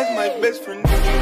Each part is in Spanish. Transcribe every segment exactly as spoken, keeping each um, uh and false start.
That's my best friend.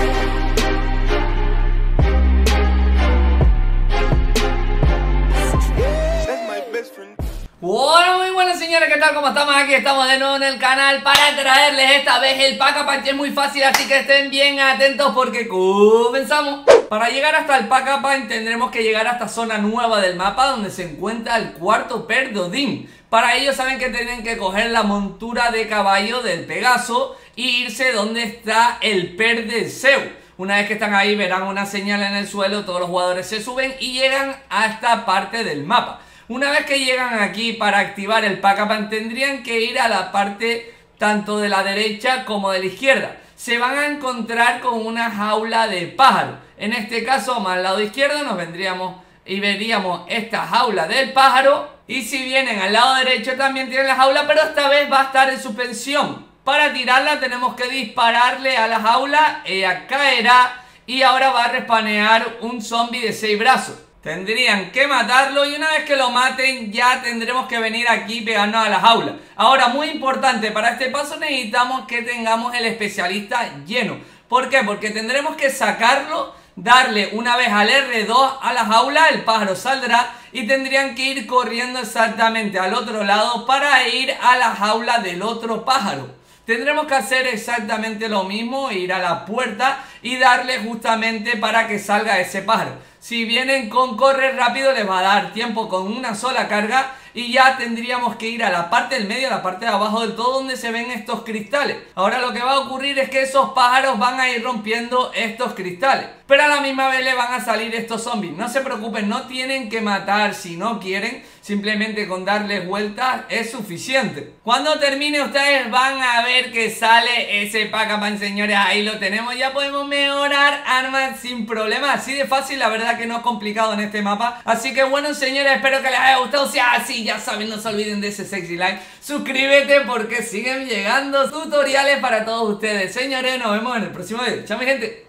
That's my best friend. Bueno, muy buenas señores, ¿qué tal? ¿Cómo estamos? Aquí estamos de nuevo en el canal para traerles esta vez el Pack-a-Punch. Es muy fácil, así que estén bien atentos porque comenzamos. Para llegar hasta el Pack-a-Punch tendremos que llegar a esta zona nueva del mapa donde se encuentra el cuarto Per de Odín. Para ello saben que tienen que coger la montura de caballo del Pegaso e irse donde está el Per de Zeus. Una vez que están ahí verán una señal en el suelo, todos los jugadores se suben y llegan a esta parte del mapa. Una vez que llegan aquí para activar el Pack-a-Punch tendrían que ir a la parte tanto de la derecha como de la izquierda. Se van a encontrar con una jaula de pájaro. En este caso, más al lado izquierdo nos vendríamos y veríamos esta jaula del pájaro. Y si vienen al lado derecho también tienen la jaula, pero esta vez va a estar en suspensión. Para tirarla tenemos que dispararle a la jaula, ella caerá y ahora va a respanear un zombie de seis brazos. Tendrían que matarlo y una vez que lo maten ya tendremos que venir aquí y pegarnos a la jaula. Ahora, muy importante, para este paso necesitamos que tengamos el especialista lleno. ¿Por qué? Porque tendremos que sacarlo, darle una vez al erre dos a la jaula, el pájaro saldrá y tendrían que ir corriendo exactamente al otro lado para ir a la jaula del otro pájaro. Tendremos que hacer exactamente lo mismo, ir a la puerta y darle justamente para que salga ese pájaro. Si vienen con correr rápido les va a dar tiempo con una sola carga y ya tendríamos que ir a la parte del medio, a la parte de abajo del todo donde se ven estos cristales. Ahora lo que va a ocurrir es que esos pájaros van a ir rompiendo estos cristales, pero a la misma vez le van a salir estos zombies. No se preocupen, no tienen que matar si no quieren, simplemente con darles vueltas es suficiente. Cuando termine ustedes van a ver que sale ese Pack-a-Punch, señores, ahí lo tenemos. Ya podemos mejorar armas sin problema, así de fácil, la verdad que no es complicado en este mapa. Así que bueno señores, espero que les haya gustado. Si es así, ya saben, no se olviden de ese sexy like. Suscríbete porque siguen llegando tutoriales para todos ustedes. Señores, nos vemos en el próximo video. Chao mi gente.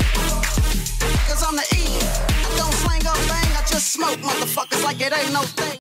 Smoke motherfuckers like it ain't no thing.